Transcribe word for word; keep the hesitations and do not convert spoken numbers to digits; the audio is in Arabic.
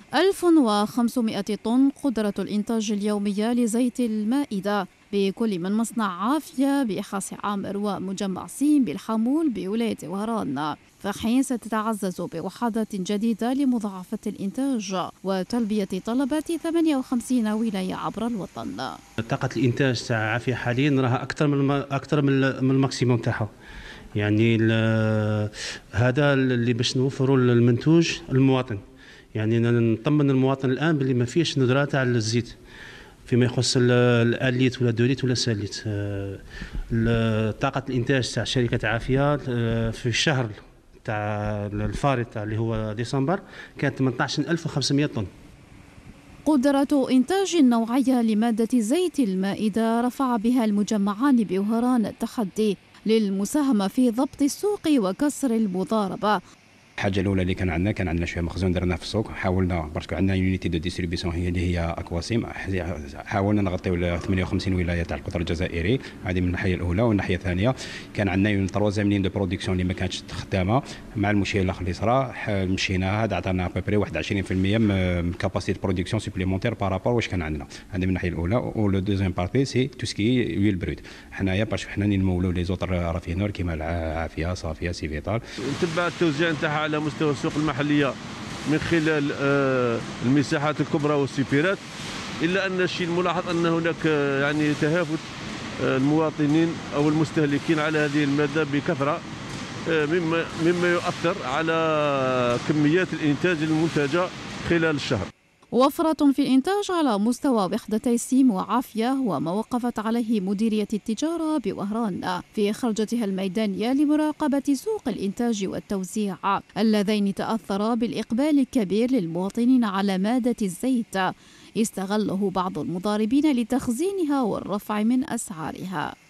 ألف وخمسمائة طن قدرة الإنتاج اليومية لزيت المائدة بكل من مصنع عافية بإحاص عامر ومجمع سين بالحمول بولاية وهران، فحين ستتعزز بوحدات جديدة لمضاعفة الإنتاج وتلبية طلبات ثمانية وخمسين ولاية عبر الوطن. طاقة الإنتاج تاع عافية حاليا راها أكثر من أكثر من الماكسيموم تاعها، يعني هذا اللي باش نوفروا المنتوج المواطن، يعني نطمن المواطن الآن باللي ما فيش ندرة تاع الزيت فيما يخص الاليت ولا دوليت ولا ساليت. طاقة الإنتاج تاع شركة عافية في الشهر تاع الفارط تاع اللي هو ديسمبر كانت ثمانية عشر ألف وخمسمائة طن. قدرة إنتاج نوعية لمادة زيت المائدة رفع بها المجمعان بوهران التحدي للمساهمة في ضبط السوق وكسر المضاربة. الحاجه الاولى اللي كان عندنا كان عندنا شويه مخزون درناه في السوق، حاولنا باسكو عندنا يونيتي دو ديستريبيسيون هي اللي هي اكواسيم، حاولنا نغطيو ثمانية وخمسين ولايه تاع القطر الجزائري، هذه من الناحيه الاولى. والناحيه الثانيه كان عندنا تروازيام لين دو برودكسيون اللي ما كانتش خدامه، مع المشكل الاخر اللي صرا مشينا هذا عطانا ابري واحد عشرين بالمئة من كاباسيتي برودكسيون سوبليمونتير بارابور واش كان عندنا، هذه من الناحيه الاولى. ولو دوزيام بارتي سي تو سكي ويل برود، حنايا باسكو حنا نمولوا لي زوتر رافينور كيما العافيه صافيه سيفيتال. نتبع التوزيع نتاعها على مستوى السوق المحليه من خلال المساحات الكبرى والسيبيرات، الا ان الشيء الملاحظ ان هناك يعني تهافت المواطنين او المستهلكين على هذه الماده بكثره، مما مما يؤثر على كميات الانتاج المنتجه خلال الشهر. وفرة في الإنتاج على مستوى وحدتي سيم وعافية وما وقفت عليه مديرية التجارة بوهران في خرجتها الميدانية لمراقبة سوق الإنتاج والتوزيع اللذين تأثرا بالإقبال الكبير للمواطنين على مادة الزيت استغله بعض المضاربين لتخزينها والرفع من أسعارها.